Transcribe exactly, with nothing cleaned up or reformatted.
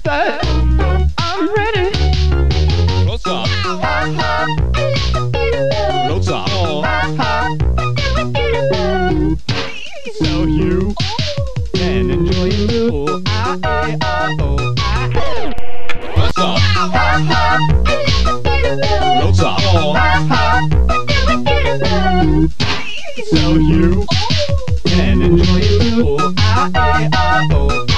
said I'm ready. Close up. Close up. So you can enjoy your little I-A-R-O. Close up. Close up. So you can enjoy your little I-A-R-O.